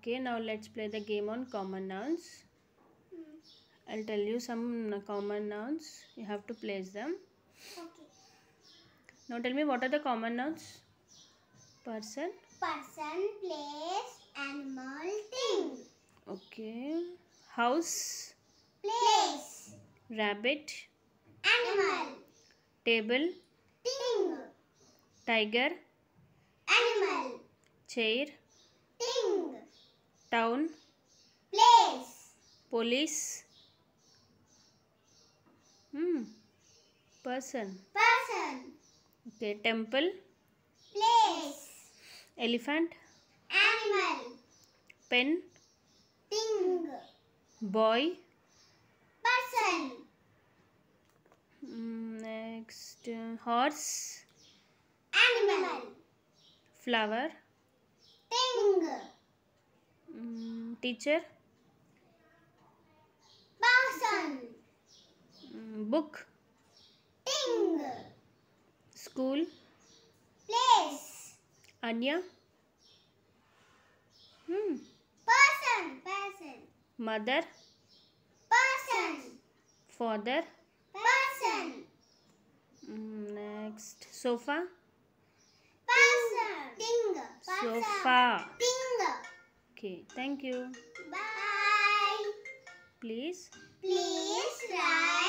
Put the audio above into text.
Okay, now let's play the game on common nouns. I'll tell you some common nouns. You have to place them. Okay. Now tell me, what are the common nouns? Person. Person, place, animal, thing. Okay. House. Place. Rabbit. Animal. Table. Thing. Tiger. Animal. Chair. Thing. Town. Place. Police. Person. Person. Okay. Temple. Place. Elephant. Animal. Pen. Thing. Boy. Person. Next. Horse. Animal. Flower. Thing. Teacher. Person. Book. Thing. School. Place. Anya. Person. Person. Mother. Person. Father. Person. Next. Sofa. Person. Thing. Sofa. Thing. Okay. Thank you. Bye. Please. Please like.